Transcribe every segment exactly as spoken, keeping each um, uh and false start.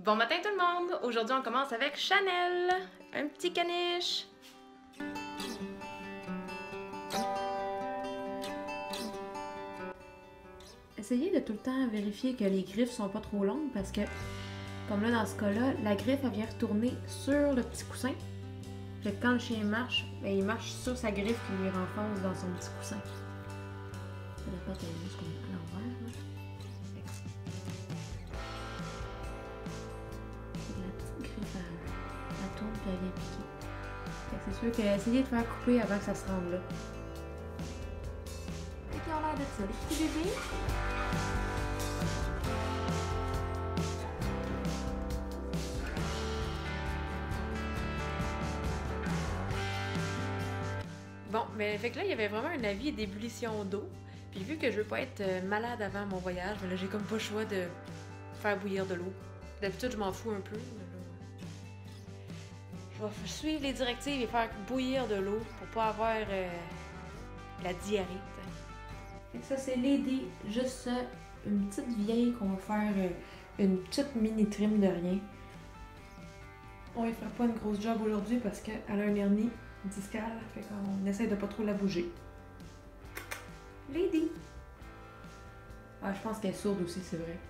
Bon matin tout le monde! Aujourd'hui on commence avec Chanel, un petit caniche. Essayez de tout le temps vérifier que les griffes sont pas trop longues parce que, comme là dans ce cas-là, la griffe elle vient retourner sur le petit coussin. Fait que quand le chien marche, ben, il marche sur sa griffe qui lui renfonce dans son petit coussin. La patte est juste comme à l'envers. La petite griffe elle, elle tourne puis elle vient piquer. Fait que c'est sûr que essayez de faire couper avant que ça se rende là. Fait qu'ils ont l'air de ça, les petits bébés. Bon, mais fait que là il y avait vraiment un avis d'ébullition d'eau. Puis vu que je veux pas être malade avant mon voyage, mais là j'ai comme pas le choix de faire bouillir de l'eau. D'habitude je m'en fous un peu, mais là, je vais suivre les directives et faire bouillir de l'eau pour pas avoir euh, la diarrhée. Fait que ça c'est Lady, juste ça, une petite vieille qu'on va faire euh, une petite mini trim de rien. On ne fera pas une grosse job aujourd'hui parce qu'elle a un hernie discale, fait qu'on essaie de pas trop la bouger. Lady! Ah, je pense qu'elle est sourde aussi, c'est vrai.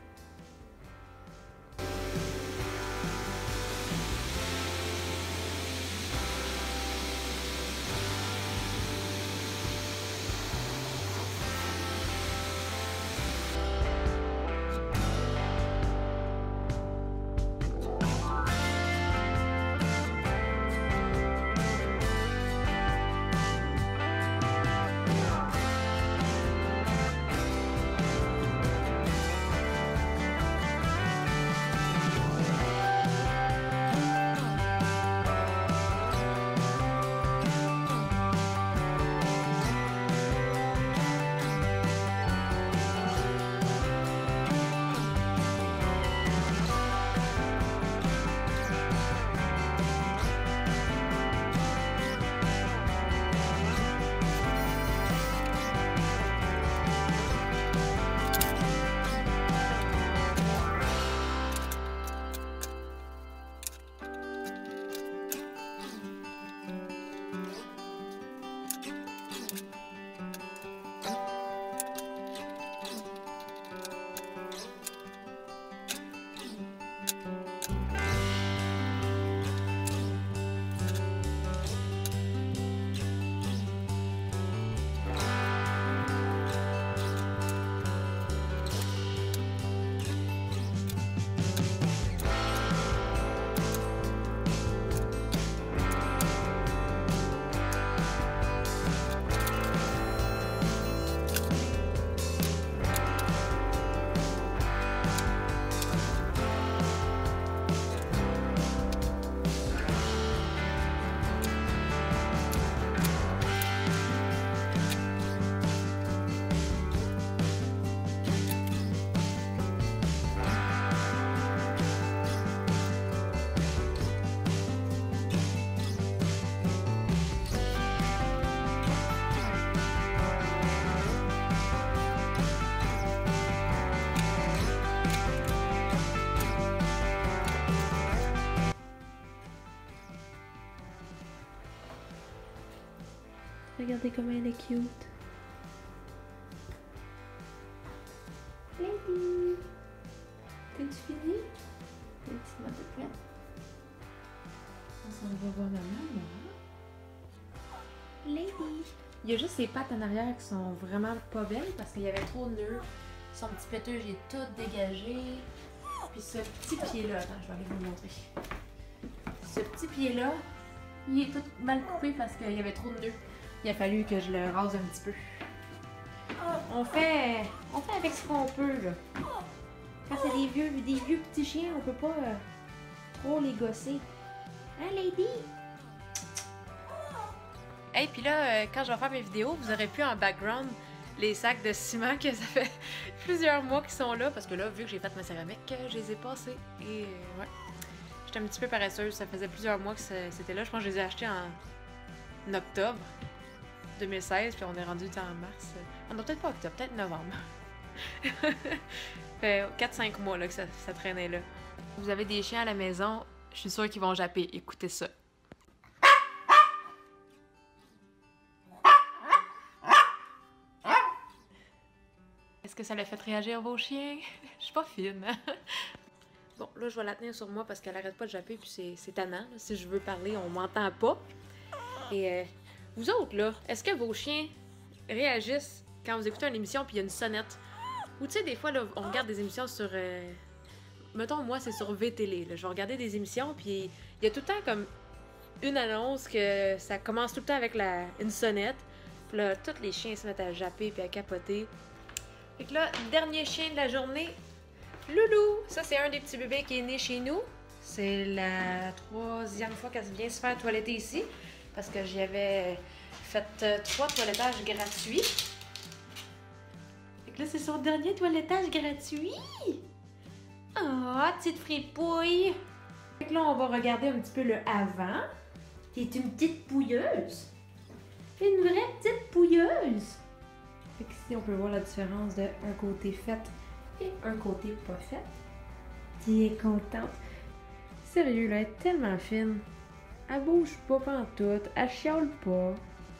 Regardez comment elle est cute. Lady! T'es-tu fini? T'es-tu ma toute prête? On s'en va voir maman, là. Lady! Il y a juste ses pattes en arrière qui sont vraiment pas belles parce qu'il y avait trop de nœuds. Son petit péteux, j'ai tout dégagé. Puis ce petit pied-là, attends, je vais aller vous le montrer. Ce petit pied-là, il est tout mal coupé parce qu'il y avait trop de nœuds. Il a fallu que je le rase un petit peu. On fait, on fait avec ce qu'on peut, là. Quand c'est des vieux, des vieux petits chiens, on peut pas euh, trop les gosser. Hein, Lady? Hey, puis là, euh, quand je vais faire mes vidéos, vous aurez pu en background les sacs de ciment que ça fait plusieurs mois qu'ils sont là. Parce que là, vu que j'ai fait ma céramique, je les ai passés. Et euh, ouais, j'étais un petit peu paresseuse. Ça faisait plusieurs mois que c'était là. Je pense que je les ai achetés en octobre deux mille seize, puis on est rendu en mars. On a peut-être pas octobre, peut-être novembre. Fait quatre cinq mois là, que ça, ça traînait là. Vous avez des chiens à la maison, je suis sûre qu'ils vont japper. Écoutez ça. Est-ce que ça l'a fait réagir vos chiens? Je suis pas fine. Bon, là, je vais la tenir sur moi parce qu'elle arrête pas de japper, puis c'est tannant. Là. Si je veux parler, on m'entend pas. Et euh, vous autres, là, est-ce que vos chiens réagissent quand vous écoutez une émission puis il y a une sonnette? Ou tu sais, des fois, là, on regarde des émissions sur... Euh... Mettons, moi, c'est sur V Télé. Là. Je vais regarder des émissions, puis il y a tout le temps comme une annonce que ça commence tout le temps avec la... une sonnette. Puis là, tous les chiens se mettent à japper puis à capoter. Fait que là, dernier chien de la journée, Loulou. Ça, c'est un des petits bébés qui est né chez nous. C'est la troisième fois qu'elle vient se faire toiletter ici. Parce que j'y avais fait euh, trois toilettages gratuits. Fait que là, c'est son dernier toilettage gratuit. Oh, petite fripouille! Fait que là, on va regarder un petit peu le avant. T'es une petite pouilleuse. Une vraie petite pouilleuse. Fait que ici, on peut voir la différence de un côté fait et un côté pas fait. Tu es contente. Sérieux, là, elle est tellement fine. Elle bouge pas pantoute, elle chiale pas.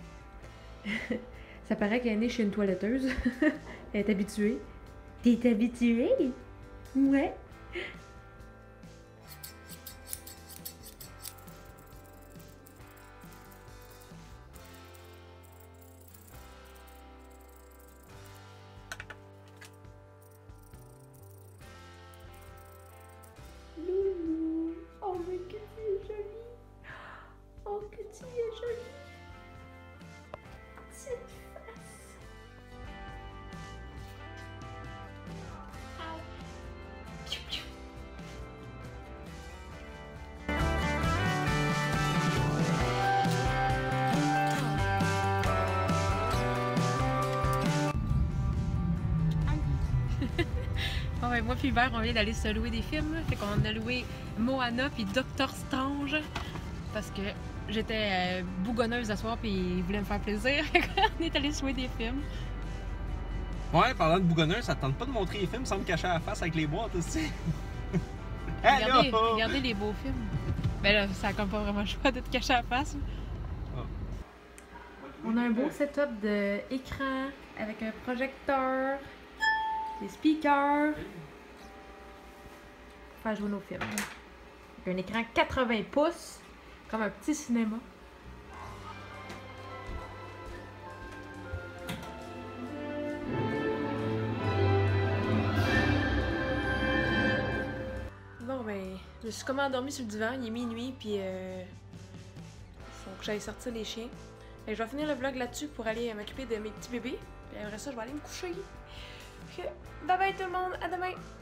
Ça paraît qu'elle est née chez une toiletteuse. Elle est habituée. T'es habituée? Ouais. Loulou. Oh, mais que tu es jolie. Oh, que tu es jolie. Petite face. Au. Piou, piou. Bon, ben, moi puis Hubert, on vient d'aller se louer des films. Fait qu'on a loué Moana puis Doctor Strange. Parce que j'étais euh, bougonneuse à soir puis il voulait me faire plaisir. On est allé se louer des films. Ouais, parlant de bougonneuse, ça te tente pas de montrer les films sans me cacher à la face avec les boîtes aussi? Regardez, regardez les beaux films. Ben là, ça a comme pas vraiment le choix de te cacher à la face. Oh. On a un beau setup d'écran avec un projecteur, des speakers. Pour faire jouer nos films. Avec un écran quatre-vingts pouces, comme un petit cinéma. Bon ben, je me suis comme endormie sur le divan, il est minuit, puis euh, faut que j'aille sortir les chiens. Et je vais finir le vlog là-dessus pour aller m'occuper de mes petits bébés. Puis après ça, je vais aller me coucher. Bye bye tout le monde, à demain!